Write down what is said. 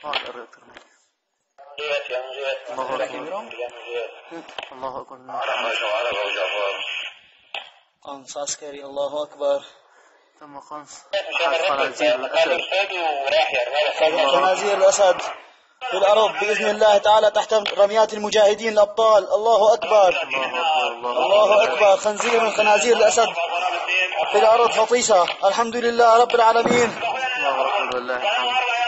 الله أكبر. قنص عسكري. الله أكبر. ثم قنص خنازير الأسد في الأرض بإذن الله تعالى تحت رميات المجاهدين الأبطال. الله أكبر. الله أكبر. خنزير من خنازير الأسد في الأرض فطيشة. الحمد لله رب العالمين. الله أكبر.